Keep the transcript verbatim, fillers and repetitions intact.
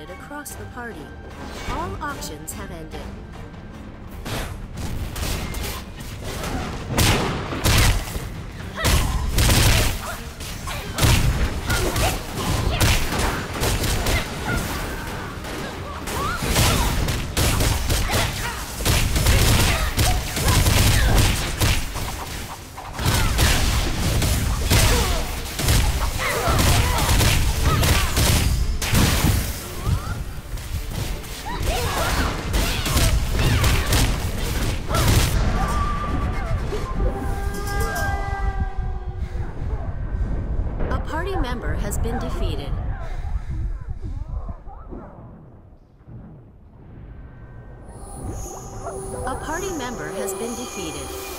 distributed across the party. All auctions have ended. Party member has been defeated. A party member has been defeated.